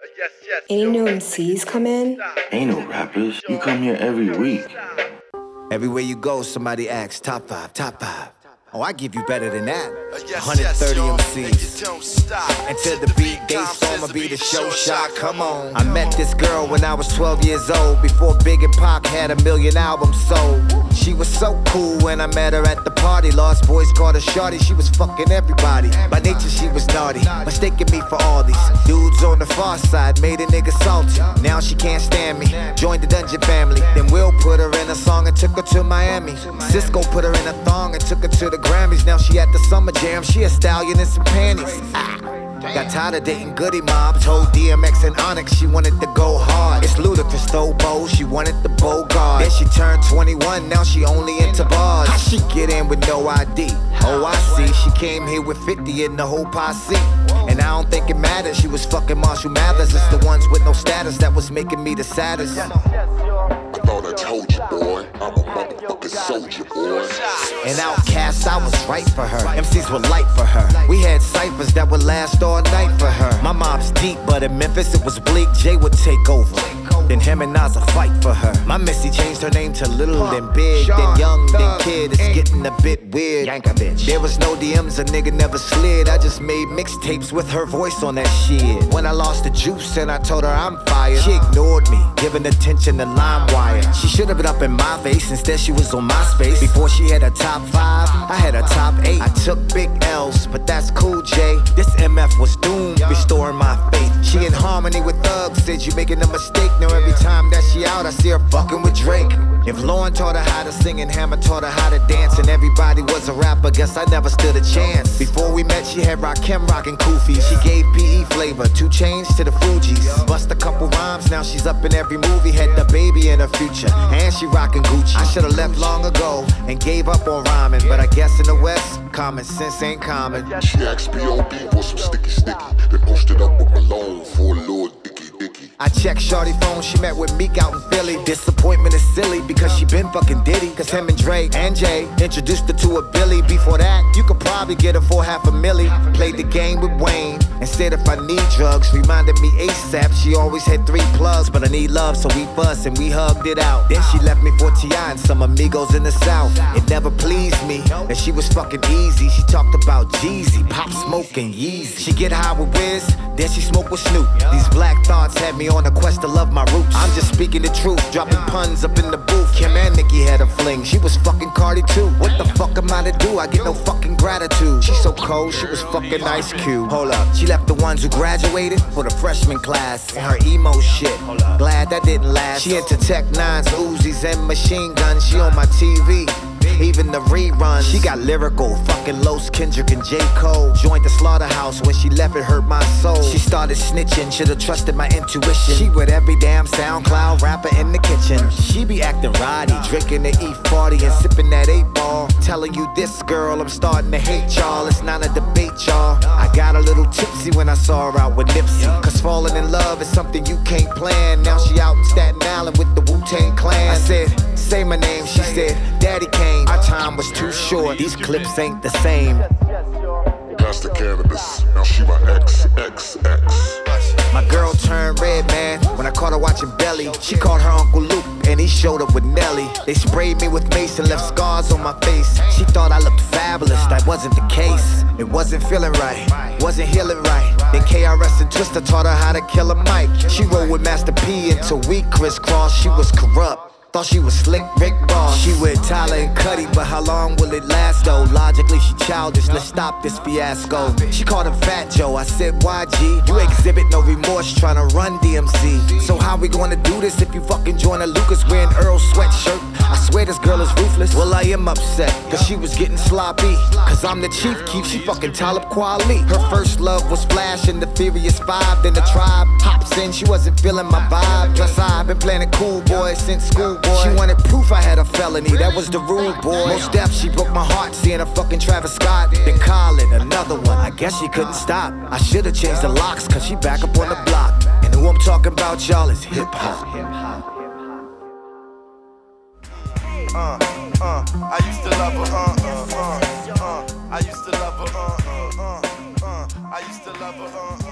Any new MCs come in? Ain't no rappers. You come here every week. Everywhere you go, somebody asks, top five, top five. Oh, I give you better than that. 130 MCs. Until the beat, they storm, be the show shot, come on. I met this girl when I was 12 years old, before Big and Pac had 1 million albums sold. She was so cool when I met her at the party. Lost boys called her shorty, she was fucking everybody. By nature she was naughty, mistaking me for all these dudes on the far side, made a nigga salty. Now she can't stand me, joined the Dungeon family. Then Will put her in a song and took her to Miami. Cisco put her in a thong and took her to the Grammys. Now she at the Summer Jam, she a stallion in some panties. Got tired of dating Goody Mob, told DMX and Onyx she wanted to go hard. It's Ludacris, though, Bo, she wanted the Bogart. Then she turned 21, now she only into bars. How she get in with no ID? Oh, I see, she came here with 50 in the whole posse. And I don't think it matters, she was fucking Marshall Mathers. It's the ones with no status that was making me the saddest. I thought I told you, boy, I'm a motherfucking soldier, boy. An outcast, I was right for her. MCs were light for her. We had ciphers that would last all night for her. My mom's deep, but in Memphis it was bleak. Jay would take over, then him and Nas a fight for her. My Missy changed her name to Little, then Big, then Young, then Kid. It's getting a bit weird. There was no DMs, a nigga never slid. I just made mixtapes with her voice on that shit. When I lost the juice and I told her I'm fired, she ignored me, giving attention to LimeWire. She should have been up in my face, instead she was on MySpace. Before she had a top 5, I had a top 8. I took big L's, but that's cool, Jay. This MF was doomed, restoring my faith. She in harmony with Thug, said you making a mistake. Now every time that she out, I see her fucking with Drake. If Lauren taught her how to sing and Hammer taught her how to dance, and everybody was a rapper, guess I never stood a chance. Before we met, she had Rakim rockin' Koofy. She gave PE flavor, 2 Chainz to the Fugees. Bust a couple rhymes, now she's up in every movie. Had the baby in her future, and she rockin' Gucci. I should've left long ago and gave up on rhyming, but I guess in the West, common sense ain't common. She asked B.O.B. for some sticky, then posted up with Malone for a little dicky. I checked shorty phone, she met with Meek out in Philly. Disappointment is silly because she been fucking Diddy. Cause him and Drake and Jay introduced her to a Billy. Before that, you could probably get her for half a milli. Played the game with Wayne and said if I need drugs, reminded me ASAP. She always had 3 plugs, but I need love, so we fussed and we hugged it out. Then she left me for T.I. and some amigos in the South. It never pleased me that she was fucking easy. She talked about Jeezy, Pop Smoke and Yeezy. She get high with Wiz, then she smoke with Snoop. These black thoughts had me on a quest to love my roots. I'm just speaking the truth, dropping puns up in the booth. Kim and Nicki had a fling, she was fucking Cardi too. What the fuck am I to do? I get no fucking gratitude. She's so cold, she was fucking Ice Cube. Hold up, she left the ones who graduated for the freshman class and her emo shit. Glad that didn't last. She into Tech 9s, Uzis, and machine guns. She on my TV, even the reruns. She got lyrical, fucking Los, Kendrick, and J. Cole. Joined the slaughterhouse, when she left it hurt my soul. She started snitching, should've trusted my intuition. She with every damn SoundCloud rapper in the kitchen. She be acting roddy, drinking the E40 and sipping that 8-ball. Telling you this girl, I'm starting to hate y'all. It's not a debate, y'all. I got a little tipsy when I saw her out with Nipsey. Cause falling in love is something you can't plan. Now she out in Staten Island with the Wu-Tang Clan. I said, say my name, she said, Daddy Kane. Our time was too short, these clips ain't the same. Pass the cannabis, now she my ex. My girl turned red, man, when I caught her watching Belly. She called her Uncle Luke, and he showed up with Nelly. They sprayed me with mace and left scars on my face. She thought I looked fabulous, that wasn't the case. It wasn't feeling right, wasn't healing right. Then KRS and Twista taught her how to kill a mic. She rolled with Master P until we crisscrossed. She was corrupt, thought she was slick Rick Ross. She with Tyler and Cuddy, but how long will it last though? Logically she childish, let's stop this fiasco. She called him Fat Joe, I said YG, you exhibit no remorse trying to run DMC. So how we gonna do this if you fucking join a Lucas wearing Earl sweatshirt? I swear this girl is ruthless. Well, I am upset, cause she was getting sloppy. Cause I'm the Chief Keef, she fucking Talib Kweli. Her first love was Flash and the Furious 5. Then the Tribe hops in, she wasn't feeling my vibe. Plus I've been playing it cool boy since school. She wanted proof I had a felony, that was the rule, boy. Most deaf, she broke my heart seeing a fucking Travis Scott. Then Colin, another one, I guess she couldn't stop. I should've changed the locks, cause she back up on the block. And who I'm talking about, y'all, is hip-hop. I used to love her, I used to love her, I used to love her,